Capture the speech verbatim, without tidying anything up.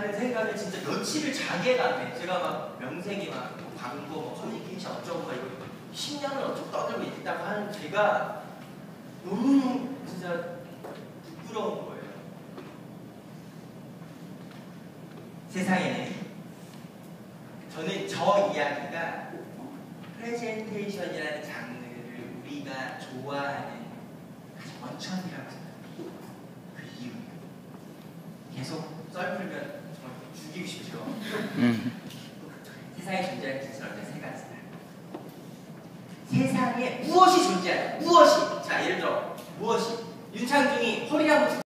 하는 생각을 진짜 며칠을 자괴감에 제가 막 명색이 막 광고, 뭐 커뮤니케이션 어쩌고 막 이거 십 년을 어쩌고 떠들고 있다고 하는 제가 너무 진짜 부끄러운 거예요. 세상에는 저는 저 이야기가 프레젠테이션이라는 장르를 우리가 좋아하는 원천이라고 생각해요. 그 이유. 계속 썰풀면 정말 죽이고 싶죠. 음. 세상에 존재하는 진실은 세 가지다. 세상에 무엇이 존재하냐? 무엇이? 자, 예를 들어 무엇이? 윤창중이 허리 한번